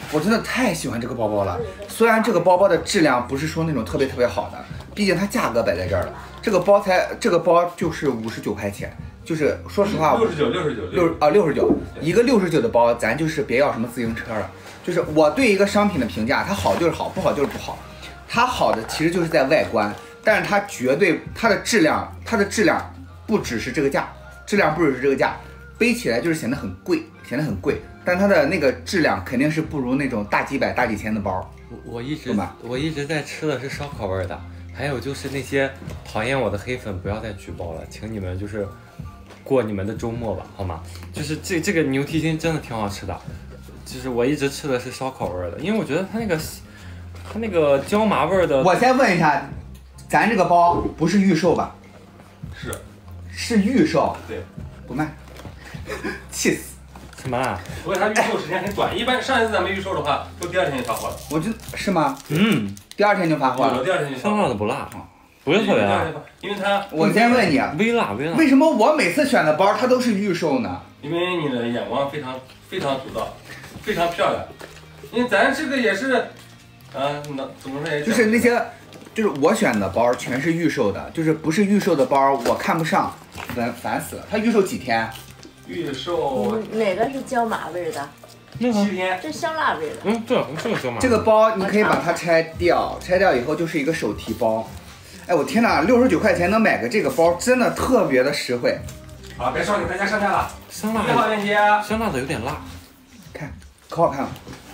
我真的太喜欢这个包包了。虽然这个包包的质量不是说那种特别好的，毕竟它价格摆在这儿了。这个包就是59块钱，就是说实话，69，一个69的包，咱就是别要什么自行车了。就是我对一个商品的评价，它好就是好，不好就是不好。它好的其实就是在外观，但是它的质量不只是这个价，背起来就是显得很贵，但它的那个质量肯定是不如那种大几百大几千的包。 我一直在吃的是烧烤味的，还有就是那些讨厌我的黑粉不要再举报了，请你们就是过你们的周末吧，好吗？就是这个牛蹄筋真的挺好吃的，就是我一直吃的是烧烤味的，因为我觉得它那个椒麻味的。 我先问一下，咱这个包不是预售吧？是预售。 对， 不卖，气死！ 什么啊？ 不过它预售时间很短，一般上一次咱们预售的话，都第2天就发货了。 是吗？第2天就发货了。 第2天就发货。 香辣的不辣，不是特别辣， 因为它。 我先问你， 微辣。 为什么我每次选的包它都是预售呢？ 因为你的眼光非常独到，非常漂亮。因为咱这个也是，怎么说也就是那些，就是我选的包全是预售的，就是不是预售的包我看不上，烦死了。它预售几天？ 预售。 哪个是椒麻味的？ 那个 7天。 这香辣味的。 对，这个椒麻。 这个包你可以把它拆掉以后就是一个手提包。哎，我天哪，69块钱能买个这个包，真的特别的实惠。 好，别说给大家上架了。 香辣。 1号链接。 香辣的有点辣。 看，可好看了。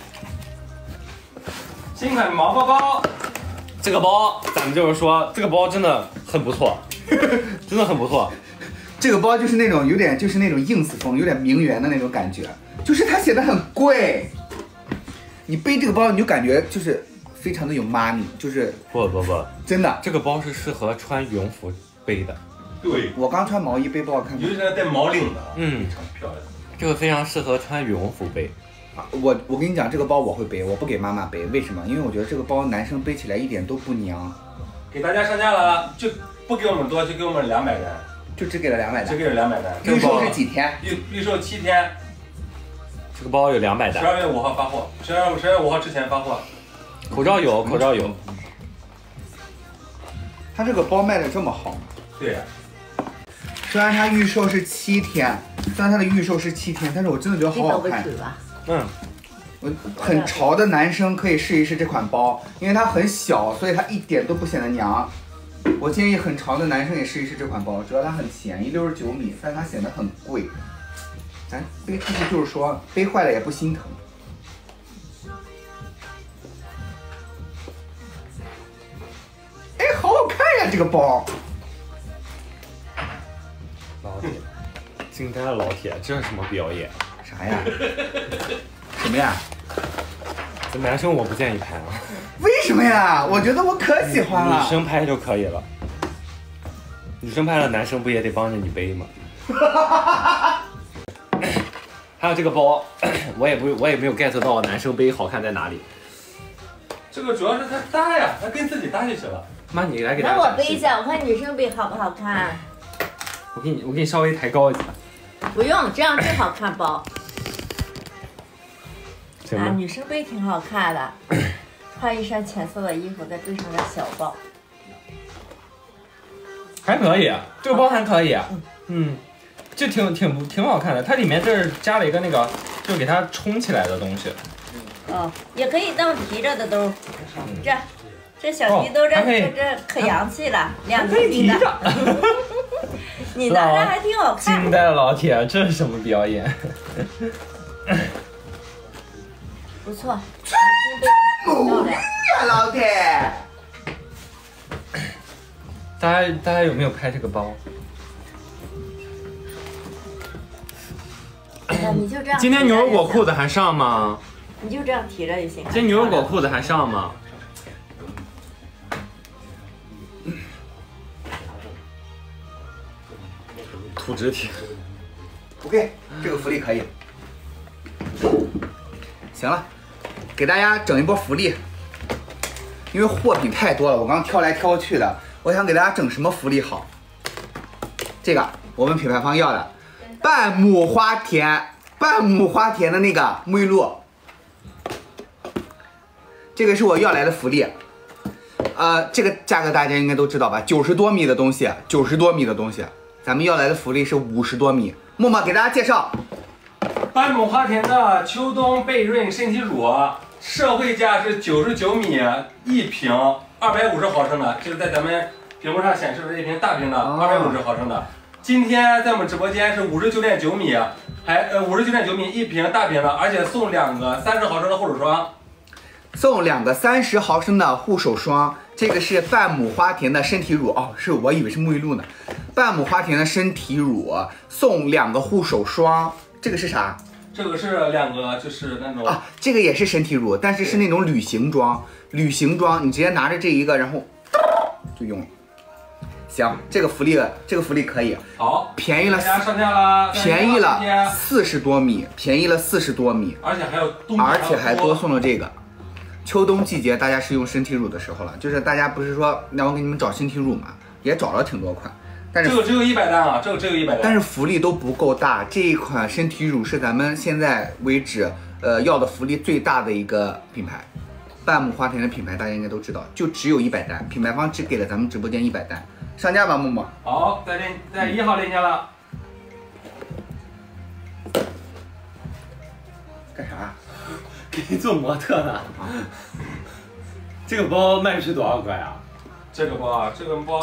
新款毛包包。 这个包，咱们就是说，这个包真的很不错，真的很不错。 这个包就是那种有点就是那种 ins 风，有点名媛的那种感觉，就是它显得很贵。你背这个包你就感觉就是非常的有 money， 就是不， 真的， 这个包是适合穿羽绒服背的。 对， 我刚穿毛衣背不好看， 尤其是带毛领的， 非常漂亮。 这个非常适合穿羽绒服背。 我跟你讲，这个包我会背，我不给妈妈背，为什么？因为我觉得这个包男生背起来一点都不娘。 给大家上架了，就不给我们多，就给我们200单， 就只给了200单， 只给了200单。 预售是几天？ 预售7天。 这个包有200单。 12月5号发货，12月5号之前发货。 口罩有。 它这个包卖的这么好吗？ 对呀。 虽然它预售是7天，但是我真的觉得好好看。我很潮的男生可以试一试这款包，因为它很小，所以它一点都不显得娘。我建议很潮的男生也试一试这款包，主要它很便宜，69米，但它显得很贵。咱背出去就是说背坏了也不心疼。哎，好好看呀这个包！ 老铁，惊呆了老铁，这是什么表演？ 啥呀？什么呀？ 这男生我不建议拍啊。 为什么呀？我觉得我可喜欢了。 女生拍就可以了。女生拍了，男生不也得帮着你背吗？还有这个包，我也没有 get 到男生背好看在哪里。 这个主要是它搭呀，它跟自己搭就行了。 妈，你来给大家。 那我背一下，我看女生背好不好看。 我给你稍微抬高一下。 不用，这样最好看包。 行吗？ 女生背挺好看的，穿一身浅色的衣服，再背上个小包， 还可以，这个包还可以，就挺好看的。它里面这儿加了一个那个，就给它冲起来的东西。 也可以当提着的兜，这小提兜这可洋气了，2斤的。你拿着还挺好看。 惊呆了老铁，这是什么表演？ 不错， 母绿呀，老铁！ 大家有没有拍这个包？ 你就这样。 今天牛油果裤子还上吗？ 你就这样提着就行。 今天牛油果裤子还上吗？土直体。 OK， 这个福利可以。行了，给大家整一波福利，因为货品太多了，我刚挑来挑去的，我想给大家整什么福利好？这个我们品牌方要的，半亩花田的那个沐浴露， 这个是我要来的福利。这个价格大家应该都知道吧？90多米的东西，90多米的东西，咱们要来的福利是50多米。默默给大家介绍， 班姆花田的秋冬倍润身体乳，社会价是99米1瓶，250毫升的，就是在咱们屏幕上显示的这瓶大瓶的250毫升的。今天在我们直播间是59.9米，还59.9米1瓶大瓶的，而且送2个30毫升的护手霜。 送2个30毫升的护手霜，这个是半亩花田的身体乳哦，是我以为是沐浴露呢。半亩花田的身体乳送2个护手霜，这个是啥？ 这个是2个，就是那种啊，这个也是身体乳，但是是那种旅行装。旅行装，你直接拿着这一个，然后就用了。行，这个福利可以。 好， 便宜了， 大家上架了， 便宜了40多米，便宜了40多米， 而且还有冬， 而且还多送了这个。秋冬季节大家是用身体乳的时候了，就是大家不是说让我给你们找身体乳嘛，也找了挺多款，但是这个只有100单啊，这个只有100单， 但是福利都不够大。这一款身体乳是咱们现在为止要的福利最大的一个品牌，半亩花田的品牌大家应该都知道，就只有100单，品牌方只给了咱们直播间100单，上架吧，默默。 好，在1号链接了。 干啥？ 给你做模特呢。这个包卖出去多少块啊？ 这个包啊，这个包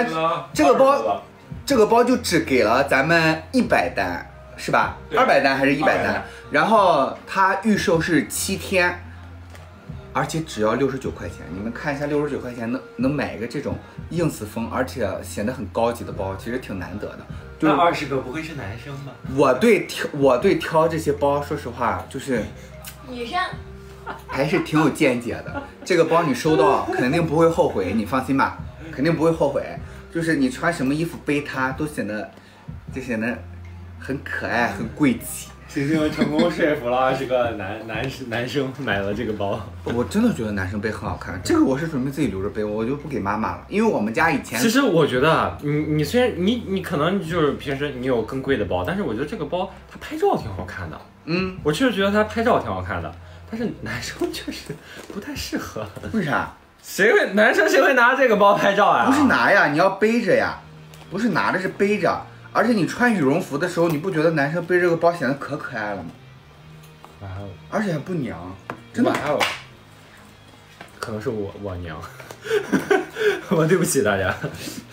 这个包就只给了咱们100单，是吧？200单还是100单？然后它预售是7天，而且只要69块钱。你们看一下，69块钱能买一个这种ins风，而且显得很高级的包，其实挺难得的。 那20个不会是男生吧？ 我对挑这些包，说实话就是女生还是挺有见解的。这个包你收到肯定不会后悔，你放心吧，肯定不会后悔。就是你穿什么衣服背它，都显得很可爱，很贵气。 星星成功说服了20个男生买了这个包。 我真的觉得男生背很好看，这个我是准备自己留着背，我就不给妈妈了，因为我们家以前。 其实我觉得你虽然你可能就是平时你有更贵的包，但是我觉得这个包它拍照挺好看的。我确实觉得它拍照挺好看的，但是男生确实不太适合。 为啥？ 男生谁会拿这个包拍照呀？ 不是拿呀，你要背着呀，不是拿着是背着。而且你穿羽绒服的时候，你不觉得男生背这个包显得可可爱了吗？ 哇哦！ 而且还不娘，真的。 哇哦！可能是我娘，我对不起大家。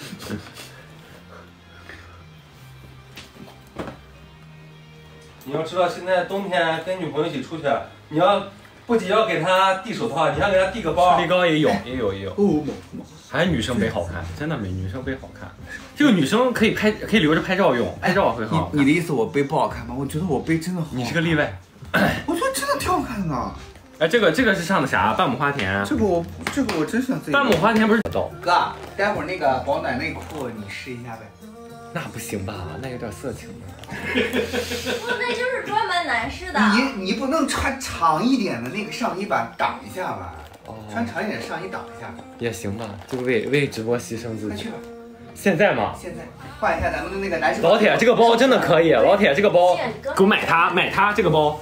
你要知道，现在冬天跟女朋友一起出去，你要不仅要给她递手套，你还给她递个包。 乐力高也有。还是女生背好看，真的没女生背好看。这个女生可以留着拍照用，拍照会很好看。 你的意思我背不好看吗？我觉得我背真的好。 你是个例外。 我觉得真的挺好看的。 哎，这个是上的啥？半亩花田。 这个我真想自己。 半亩花田不是哥，待会儿那个保暖内裤你试一下呗。 那不行吧？那有点色情了。 不，那就是专门男士的。 你不能穿长一点的那个上衣吧，挡一下吧。穿长一点的上衣挡一下也行吧，就为直播牺牲自己。 去吧。 现在吗？ 现在换一下咱们的那个男生。 老铁，这个包真的可以。老铁，这个包给我买它这个包。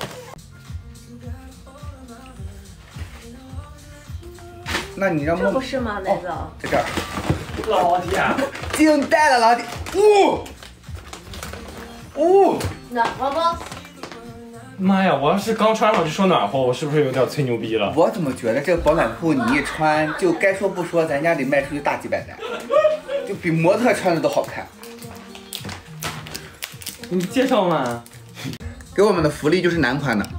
那你让这不是吗？那个在这儿。 老铁， 惊呆了，老铁！ 暖和不？ 妈呀！我要是刚穿上就说暖和，我是不是有点吹牛逼了？ 我怎么觉得这个保暖裤你一穿，就该说不说，咱家得卖出去大几百单，就比模特穿的都好看。 你介绍吗？ 给我们的福利就是男款的。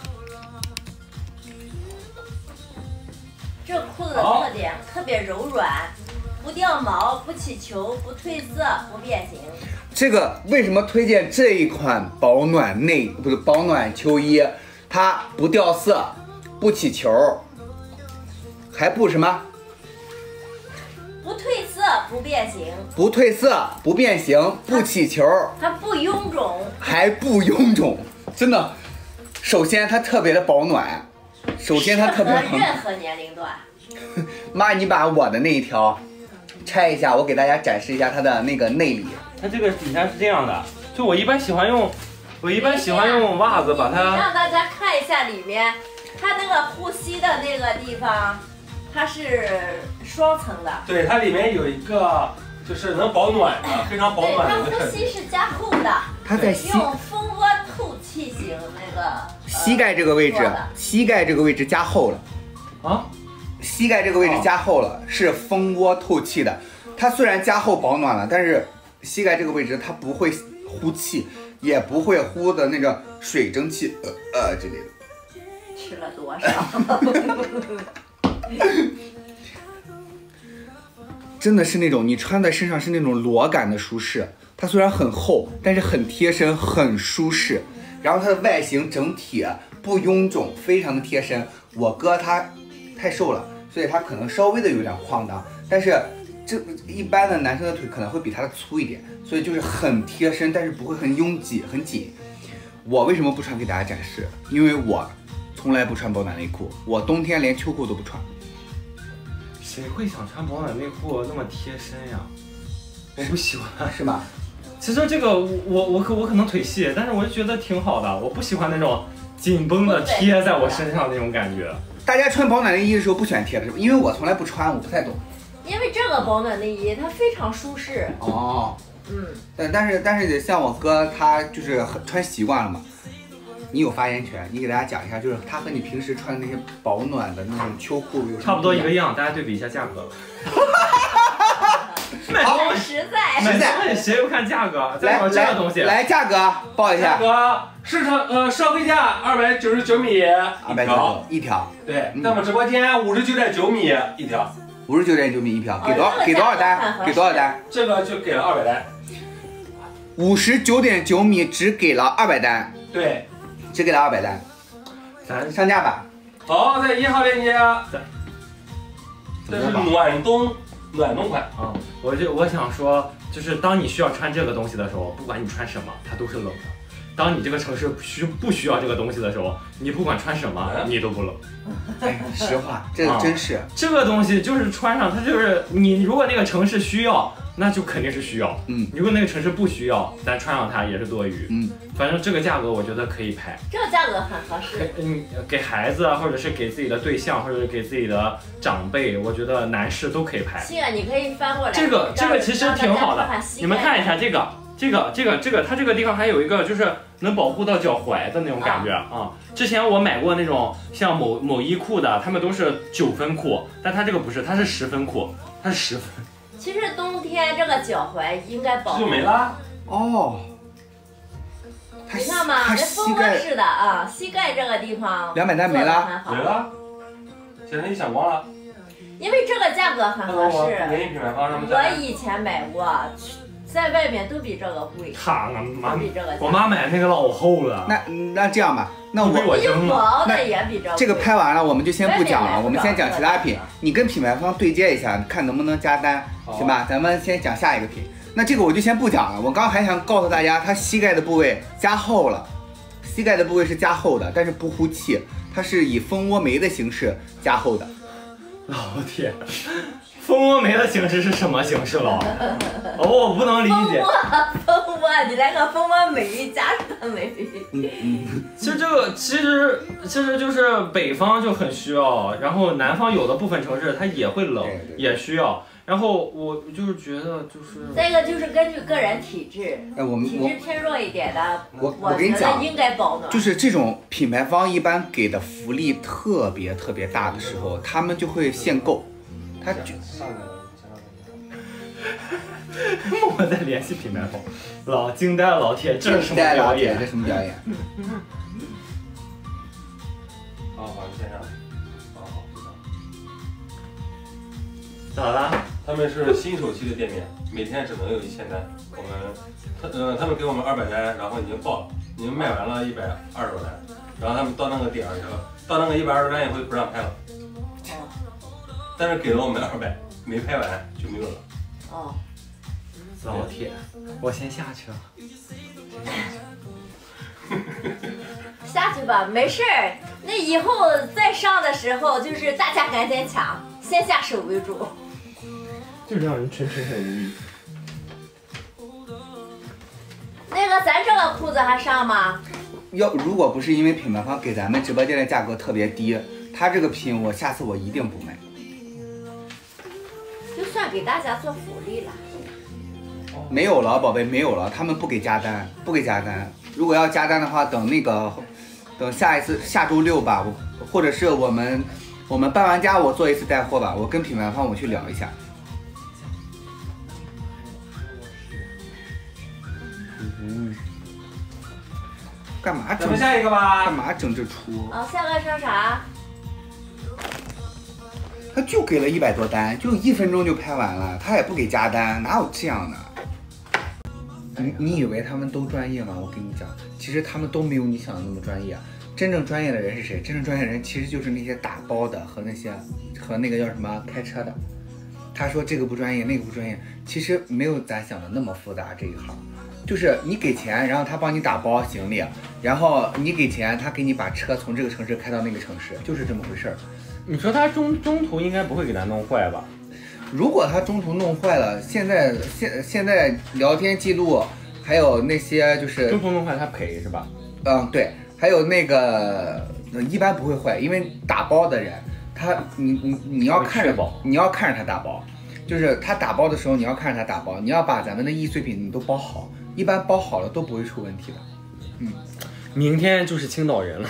这裤子的特点特别柔软，不掉毛，不起球，不褪色，不变形。 这个为什么推荐这一款保暖秋衣？它不掉色，不起球，还不什么？ 不褪色，不变形。 不褪色，不变形，不起球。 它不臃肿， 还不臃肿，真的。首先它特别的保暖，首先它特别适合任何年龄段。 妈，你把我的那一条拆一下，我给大家展示一下它的那个内里。 它这个底下是这样的，就我一般喜欢用袜子把它。 让大家看一下里面， 它那个呼吸的那个地方，它是双层的。 对，它里面有一个就是能保暖的，非常保暖的一个设计。 它呼吸是加厚的， 它在用蜂窝透气型那个膝盖这个位置，膝盖这个位置加厚了啊， 膝盖这个位置加厚了，是蜂窝透气的。它虽然加厚保暖了，但是膝盖这个位置它不会呼气，也不会呼的那个水蒸气之类的。 吃了多少？ 真的是那种你穿在身上是那种裸感的舒适，它虽然很厚，但是很贴身，很舒适。然后它的外形整体不臃肿，非常的贴身。我哥他太瘦了，所以他可能稍微的有点晃荡，但是这一般的男生的腿可能会比他的粗一点，所以就是很贴身，但是不会很拥挤很紧。我为什么不穿给大家展示？因为我从来不穿保暖内裤，我冬天连秋裤都不穿。 谁会想穿保暖内裤那么贴身呀？我不喜欢， 是吧？ 其实这个我可能腿细，但是我就觉得挺好的。我不喜欢那种紧绷的贴在我身上那种感觉。 大家穿保暖内衣的时候不喜欢贴的是吧？因为我从来不穿，我不太懂。 因为这个保暖内衣它非常舒适。 哦，但是像我哥他就是穿习惯了嘛。你有发言权，你给大家讲一下，就是它和你平时穿的那些保暖的那种秋裤有差不多一个样，大家对比一下价格。 好实在， 谁又看价格？再说这个东西， 来价格报一下。 价格市场消费价299米一条。 对，在我们直播间59.9米一条。 59.9米一条，给多少单？给多少单？ 这个就给了200单。 59.9米只给了200单。 对。 只给了200单，咱上架吧。 好，在1号链接，这是暖冬款啊。我想说，就是当你需要穿这个东西的时候，不管你穿什么，它都是冷的。当你这个城市不需要这个东西的时候，你不管穿什么，你都不冷。 哎，实话，这个真是。 这个东西就是穿上，它就是你如果那个城市需要。那就肯定是需要，如果那个城市不需要，咱穿上它也是多余，反正这个价格我觉得可以拍， 这个价格很合适， 给孩子啊，或者是给自己的对象，或者是给自己的长辈，我觉得男士都可以拍。 是啊，你可以翻过来， 这个其实挺好的，你们看一下这个，它这个地方还有一个就是能保护到脚踝的那种感觉啊。之前我买过那种像某衣裤的，他们都是9分裤，但它这个不是，它是10分裤，它是10分。 其实冬天这个脚踝应该保护。 就没了。 哦。 你看嘛，这蜂窝式的啊，膝盖这个地方 200单没了。 没了。现在你想光了。 因为这个价格很合适。 我以前买过，在外面都比这个贵。 我妈买那个老厚了。 那这样吧，那我扔了。那也比这个拍完了，我们就先不讲了，我们先讲其他品。你跟品牌方对接一下，看能不能加单，行吧？咱们先讲下一个品。那这个我就先不讲了。我刚还想告诉大家，它膝盖的部位加厚了，膝盖的部位是加厚的，但是不呼气，它是以蜂窝眉的形式加厚的。 老天！蜂窝眉的形式是什么形式了？我不能理解。 蜂窝，你来个蜂窝眉加上眉。 其实这个其实就是北方就很需要，然后南方有的部分城市它也会冷，也需要。然后我就是觉得就是这个就是根据个人体质，体质偏弱一点的， 我跟你讲， 应该保暖。 就是这种品牌方一般给的福利特别大的时候，他们就会限购。他就我在联系品牌方，老惊呆了，老铁，这是什么表演？ 这什么表演？ 好，先生。 咋了？ 他们是新手期的店面，每天只能有1000单。他们给我们200单，然后已经爆了，已经卖完了120多单，然后他们到那个点儿以后，到那个120单以后不让拍了。但是给了我们200，没拍完就没有了。 哦， 老铁，我先下去了。 下去吧，没事儿。那以后再上的时候，就是大家赶紧抢，先下手为主。 就让人纯很无语。 那个，咱这个裤子还上吗？ 如果不是因为品牌方给咱们直播间的价格特别低，他这个品下次我一定不买。 就算给大家做福利了。 没有了，宝贝，没有了，他们不给加单，不给加单。如果要加单的话，等下周6吧，或者是我们搬完家我做一次带货吧，我跟品牌方我去聊一下。干嘛整？ 咱们下一个吧。 干嘛整这出？ 啊，下个上啥？ 他就给了100多单，就1分钟就拍完了，他也不给加单，哪有这样的？你以为他们都专业吗？我跟你讲，其实他们都没有你想的那么专业。真正专业的人是谁？真正专业的人其实就是那些打包的和那个叫什么开车的。他说这个不专业，那个不专业，其实没有咱想的那么复杂。这一行就是你给钱，然后他帮你打包行李，然后你给钱，他给你把车从这个城市开到那个城市，就是这么回事儿。 你说他中途应该不会给他弄坏吧？ 如果他中途弄坏了，现在聊天记录还有那些就是中途弄坏他赔是吧？ 嗯，对，还有那个一般不会坏，因为打包的人你要看着他打包，就是他打包的时候你要看着他打包，你要把咱们的易碎品你都包好，一般包好了都不会出问题的。 明天就是青岛人了。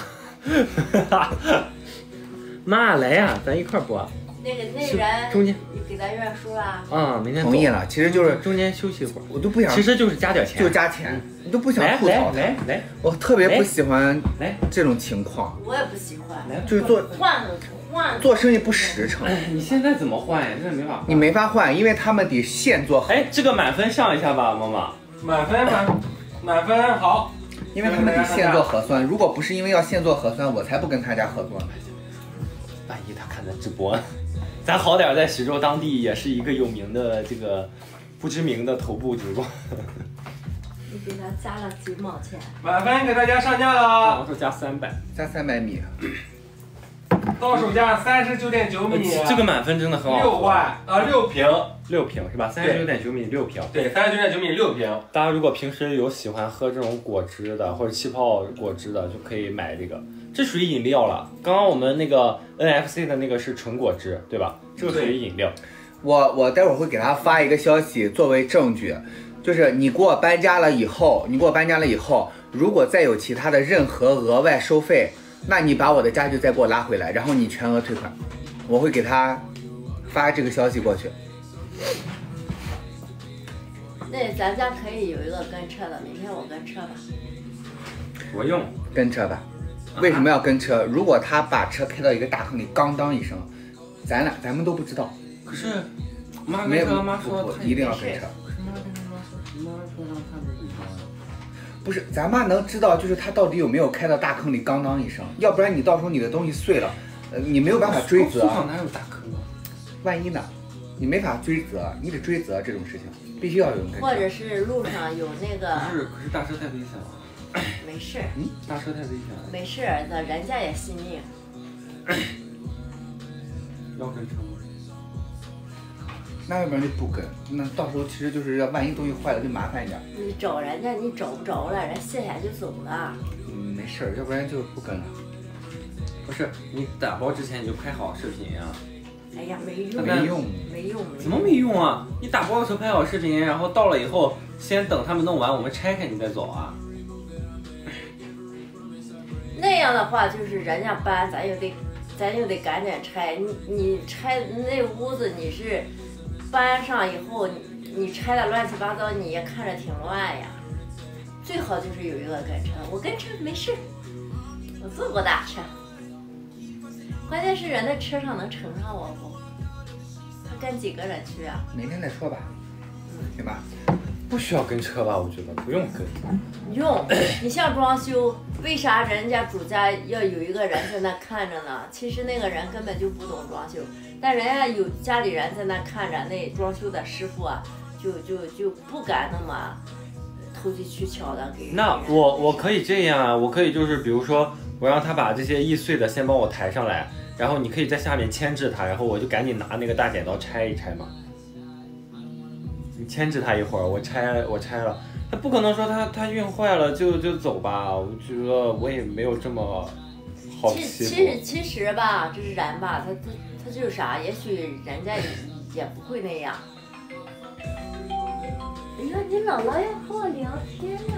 妈来呀，咱一块播。 那人中间给咱认输了。 啊，明天同意了，其实就是中间休息一会儿， 我都不想， 其实就是加点钱， 就加钱，你都不想吐槽他。 来， 我特别不喜欢这种情况。 我也不喜欢。 就是换做生意不实诚。 你现在怎么换呀？真的没法换。 你没法换，因为他们得现做。 哎，这个满分上一下吧，妈妈。 满分好。 因为他们得现做核酸，如果不是因为要现做核酸，我才不跟他家合作呢。 万一他看咱直播，咱好歹在徐州当地也是一个有名的这个不知名的头部直播。 你给他加了几毛钱？ 满分给大家上架了， 我说加300， 加300米， 到手价39.9米。 这个满分真的很好。 6瓶 ，6瓶是吧？39.9米6瓶。 对，39.9米6瓶。 大家如果平时有喜欢喝这种果汁的或者气泡果汁的，就可以买这个。这属于饮料了。刚刚我们那个 NFC 的那个是纯果汁，对吧？这个属于饮料。 我待会儿会给他发一个消息作为证据，就是你给我搬家了以后，如果再有其他的任何额外收费，那你把我的家具再给我拉回来，然后你全额退款。我会给他发这个消息过去。 那咱家可以有一个跟车的，明天我跟车吧。 我用跟车吧。为什么要跟车？如果他把车开到一个大坑里，咣当一声，咱们都不知道。 可是妈跟他妈说一定要跟车。 妈说让他们不是，咱妈能知道就是他到底有没有开到大坑里，咣当一声，要不然你到时候你的东西碎了，你没有办法追责。 哪有大坑啊？ 万一呢？你没法追责，你得追责这种事情，必须要有人跟车。 或者是路上有那个。 可是大车太危险了。 没事， 大车太危险了。 没事，那人家也信命。 要跟车吗？ 那要不然就不跟，那到时候其实就是要万一东西坏了就麻烦一点。 你找人家，你找不着了，人卸下就走了。 没事，要不然就不跟了。 不是，你打包之前你就拍好视频呀。 哎呀，没用， 没用。 怎么没用啊？你打包的时候拍好视频，然后到了以后，先等他们弄完，我们拆开你再走啊。 那样的话，就是人家搬，咱又得赶紧拆。你拆那屋子，你是搬上以后，你拆的乱七八糟，你也看着挺乱呀。最好就是有一个跟车，我跟车没事，我坐过大车。关键是人在车上能乘上我不？他跟几个人去啊？ 明天再说吧，行吧？ 不需要跟车吧？我觉得不用跟。 用，你像装修，为啥人家主家要有一个人在那看着呢？其实那个人根本就不懂装修，但人家有家里人在那看着，那装修的师傅啊，就不敢那么投机取巧的给。 那我可以这样啊，我可以就是比如说，我让他把这些易碎的先帮我抬上来，然后你可以在下面牵制他，然后我就赶紧拿那个大剪刀拆一拆嘛。你牵制他一会儿，我拆了， 他不可能说他运坏了就走吧？我觉得我也没有这么好欺负。 其实吧，这是人吧，他就是啥，也许人家也不会那样。哎呀，你姥姥要和我聊天呢。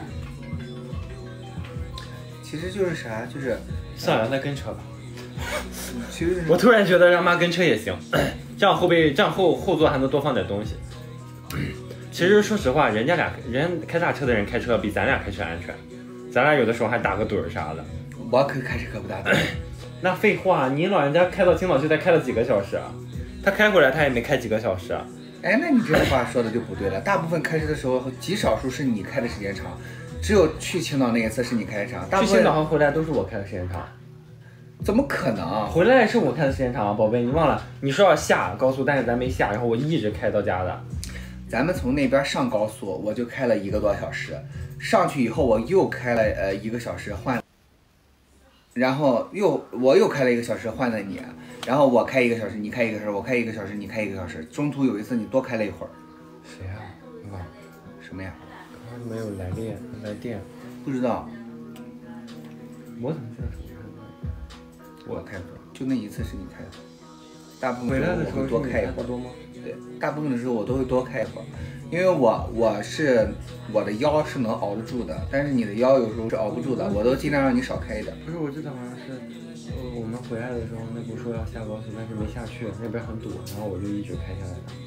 其实就是啥，就是算了，让他跟车吧。 其实我突然觉得让妈跟车也行，这样后座还能多放点东西。其实说实话，人开大车的人开车比咱俩开车安全，咱俩有的时候还打个盹儿啥的。 我可开车可不打盹。 那废话，你老人家开到青岛就才开了几个小时啊？他开回来他也没开几个小时啊。 哎，那你这话说的就不对了。大部分开车的时候，极少数是你开的时间长，只有去青岛那一次是你开的长。 去青岛和回来都是我开的时间长。 怎么可能？ 回来是我开的时间长啊，宝贝，你忘了？你说要下高速，但是咱没下，然后我一直开到家的。 咱们从那边上高速，我就开了1个多小时，上去以后我又开了1个小时换，然后我又开了1个小时换了你，然后我开1个小时，你开1个小时，我开1个小时，你开1个小时，中途有一次你多开了一会儿。 谁啊？忘了什么呀？ 刚刚没有来电。不知道。 我怎么知道什么？ 我开的，就那一次是你开的。大部分回来的时候我会多开一会儿。 多吗？ 对，大部分的时候我都会多开一会儿，因为我的腰是能熬得住的，但是你的腰有时候是熬不住的，我都尽量让你少开一点。 不是，我记得好像是，我们回来的时候，那不说要下高速，但是没下去，那边很堵，然后我就一直开下来的。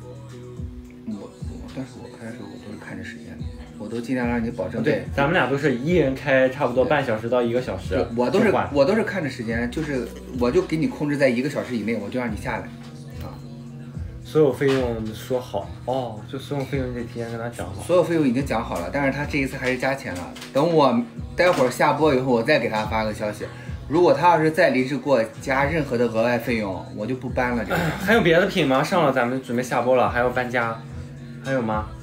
但是我开的时候我都是看着时间的，我都尽量让你保证。 对，咱们俩都是一人开差不多半小时到1个小时。 我都是看着时间，就是我就给你控制在1个小时以内，我就让你下来。 所有费用说好哦，就所有费用你得提前跟他讲好。 所有费用已经讲好了，但是他这一次还是加钱了。等我待会儿下播以后，我再给他发个消息。如果他要是再临时给我加任何的额外费用，我就不搬了这个。 还有别的品吗？上了咱们准备下播了，还要搬家，还有吗？